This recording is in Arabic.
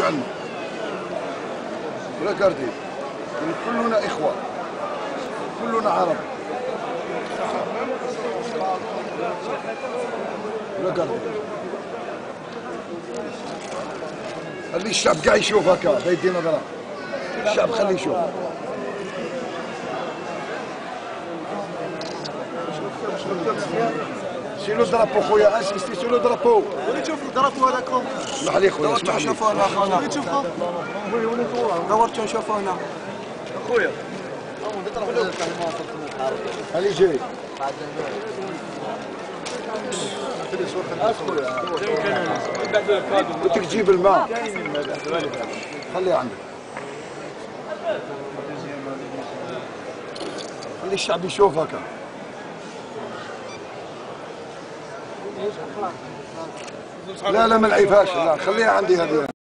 عنا. ريكاردي كلنا إخوة، كلنا عرب. ريكاردي خلي الشعب قاعد يشوف هكا بيدي نظرة. الشعب خليه يشوف. سي لو درابو خويا، انسيستي سي لو درابو. ولي تشوف الدرابو هذاكم؟ اسمح لي خويا، اسمح لي. نشوفوا هنا خونا. ولي تشوفوا؟ دورتوا نشوفوا هنا. خويا. خليه جاي. قلت لك جيب الماء. خليه عندك. خلي الشعب يشوف هكا. لا لا ما نعيفهاش، لا خليها عندي هذه.